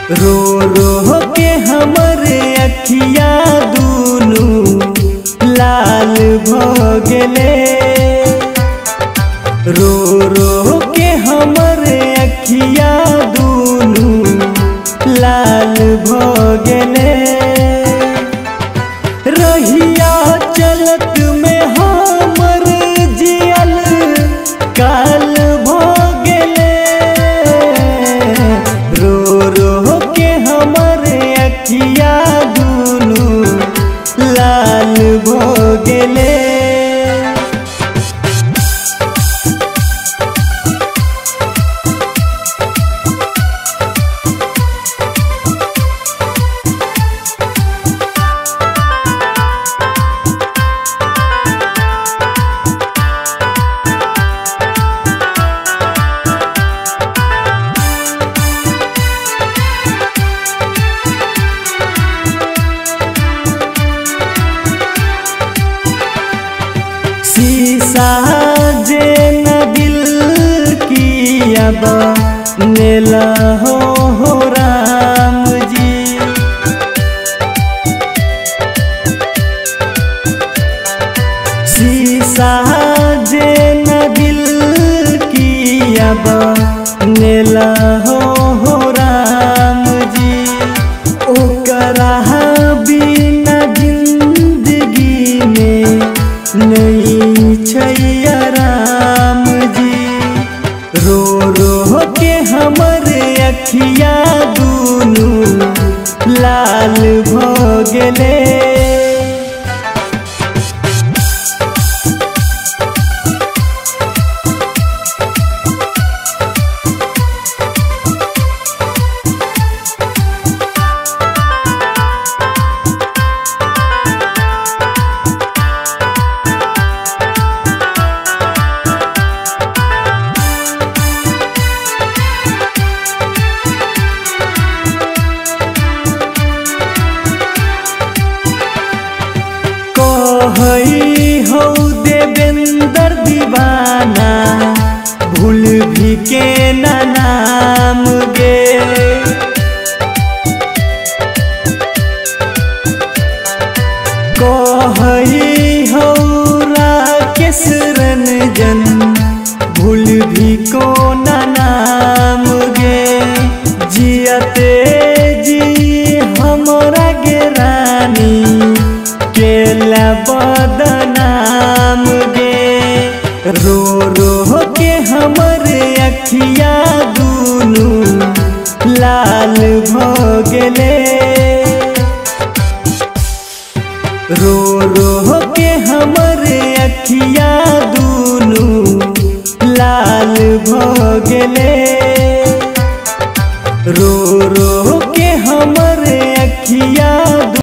रो रो के हमरे अखिया दूनू लाल भगले। रो रो के हमरे अखिया दूनू लाल भगले। रहिया चलत में हमर जियल काल भगले। रो रो के हमरे अखिया दूनू लाल भगले। शीशा जे न दिल की अब नेला हो राम जी। शीशा जे न दिल की अब नेला हो राम जी। ओकरा बिना जिंदगी में नहीं छैया राम जी। रो रो के हमरे अखिया दूनू लाल भगले। कहई हो देवेंद्र दीवाना भूल भी के ना नाम गे। कहई हो राकेश रंजन भूल भी को ना नाम गे। जियते जी हमरा गे रानी केला बदनाम गे। रो रो के हमरे अखिया दूनू लाल भगले। रो रो के हमरे अखिया दूनू लाल भगले। रो रो के हमरे अखिया